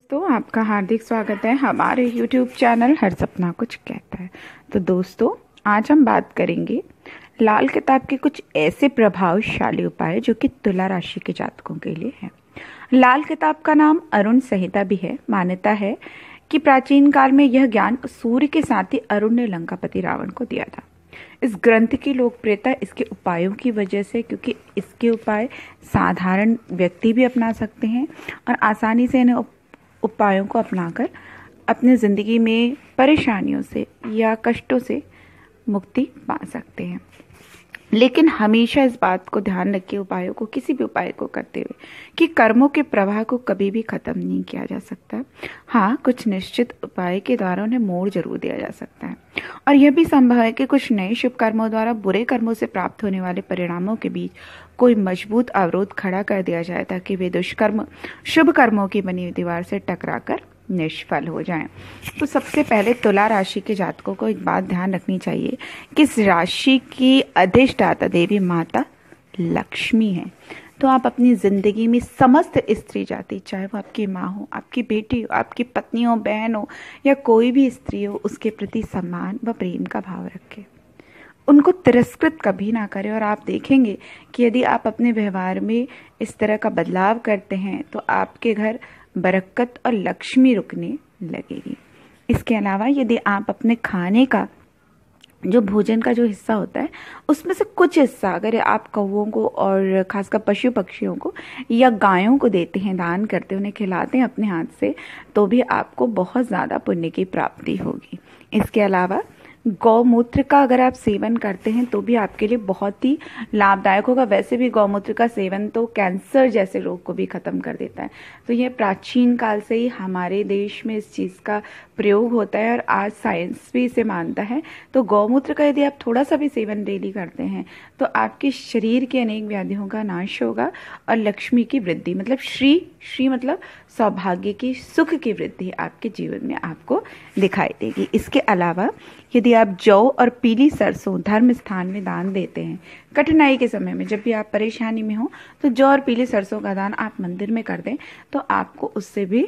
दोस्तों, आपका हार्दिक स्वागत है हमारे YouTube चैनल हर सपना कुछ कहता है। तो दोस्तों, आज हम बात करेंगे लाल किताब के कुछ ऐसे प्रभावशाली उपाय जो कि तुला राशि के जातकों के लिए हैं। लाल किताब का नाम अरुण संहिता भी है। मान्यता है कि प्राचीन काल में यह ज्ञान सूर्य के साथ ही अरुण ने लंकापति रावण को दिया था। इस ग्रंथ की लोकप्रियता इसके उपायों की वजह से, क्योंकि इसके उपाय साधारण व्यक्ति भी अपना सकते हैं और आसानी से इन्हें उपायों को अपनाकर अपनी ज़िंदगी में परेशानियों से या कष्टों से मुक्ति पा सकते हैं। लेकिन हमेशा इस बात को ध्यान रखिए, उपायों को, किसी भी उपाय को करते हुए, कि कर्मों के प्रवाह को कभी भी खत्म नहीं किया जा सकता। हाँ, कुछ निश्चित उपाय के द्वारा उन्हें मोड़ जरूर दिया जा सकता है और यह भी संभव है कि कुछ नए शुभ कर्मों द्वारा बुरे कर्मों से प्राप्त होने वाले परिणामों के बीच कोई मजबूत अवरोध खड़ा कर दिया जाए ताकि वे दुष्कर्म शुभ कर्मों की बनी दीवार से टकराकर निष्फल हो जाएं। तो सबसे पहले तुला राशि के जातकों को एक बात ध्यान रखनी चाहिए कि इस राशि की अधिष्ठाता देवी माता लक्ष्मी है। तो आप अपनी जिंदगी में समस्त स्त्री जाति, चाहे वो आपकी माँ हो, आपकी बेटी हो, आपकी पत्नी हो, बहन हो या कोई भी स्त्री हो, उसके प्रति सम्मान व प्रेम का भाव रखें। उनको तिरस्कृत कभी ना करें और आप देखेंगे कि यदि आप अपने व्यवहार में इस तरह का बदलाव करते हैं तो आपके घर बरकत और लक्ष्मी रुकने लगेगी। इसके अलावा यदि आप अपने खाने का जो भोजन का जो हिस्सा होता है उसमें से कुछ हिस्सा अगर आप कौवों को और खासकर पशु पक्षियों को या गायों को देते हैं, दान करते हैं, उन्हें खिलाते हैं अपने हाथ से, तो भी आपको बहुत ज़्यादा पुण्य की प्राप्ति होगी। इसके अलावा गौमूत्र का अगर आप सेवन करते हैं तो भी आपके लिए बहुत ही लाभदायक होगा। वैसे भी गौमूत्र का सेवन तो कैंसर जैसे रोग को भी खत्म कर देता है। तो यह प्राचीन काल से ही हमारे देश में इस चीज़ का प्रयोग होता है और आज साइंस भी इसे मानता है। तो गौमूत्र का यदि आप थोड़ा सा भी सेवन डेली करते हैं तो आपके शरीर के अनेक व्याधियों का नाश होगा और लक्ष्मी की वृद्धि, मतलब श्री मतलब सौभाग्य की, सुख की वृद्धि आपके जीवन में आपको दिखाई देगी। इसके अलावा यदि आप जौ और पीली सरसों धर्म स्थान में दान देते हैं, कठिनाई के समय में जब भी आप परेशानी में हो तो जौ और पीली सरसों का दान आप मंदिर में कर दें तो आपको उससे भी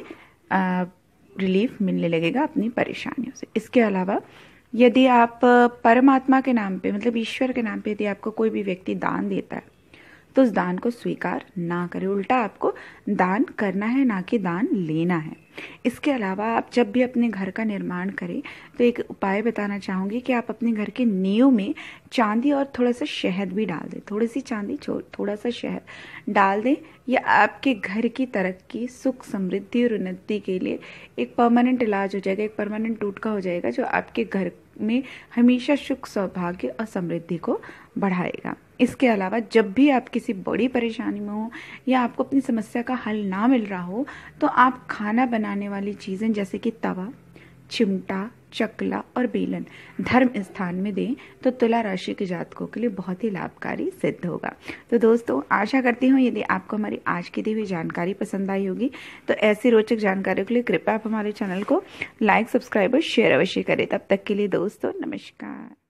रिलीफ मिलने लगेगा अपनी परेशानियों से। इसके अलावा यदि आप परमात्मा के नाम पे, मतलब ईश्वर के नाम पे यदि आपको कोई भी व्यक्ति दान देता है तो उस दान को स्वीकार ना करें, उल्टा आपको दान करना है, ना कि दान लेना है। इसके अलावा आप जब भी अपने घर का निर्माण करें तो एक उपाय बताना चाहूँगी कि आप अपने घर के नींव में चांदी और थोड़ा सा शहद भी डाल दें। थोड़ी सी चांदी, थोड़ा सा शहद डाल दें। यह आपके घर की तरक्की, सुख, समृद्धि और उन्नति के लिए एक परमानेंट इलाज हो जाएगा, एक परमानेंट टोटका हो जाएगा जो आपके घर में हमेशा सुख, सौभाग्य और समृद्धि को बढ़ाएगा। इसके अलावा जब भी आप किसी बड़ी परेशानी में हो या आपको अपनी समस्या का हल ना मिल रहा हो तो आप खाना बनाने वाली चीज़ें जैसे कि तवा, चिमटा, चकला और बेलन धर्म स्थान में दें तो तुला राशि के जातकों के लिए बहुत ही लाभकारी सिद्ध होगा। तो दोस्तों, आशा करती हूँ यदि आपको हमारी आज की दी हुई जानकारी पसंद आई होगी तो ऐसी रोचक जानकारियों के लिए कृपया आप हमारे चैनल को लाइक, सब्सक्राइब और शेयर अवश्य करें। तब तक के लिए दोस्तों, नमस्कार।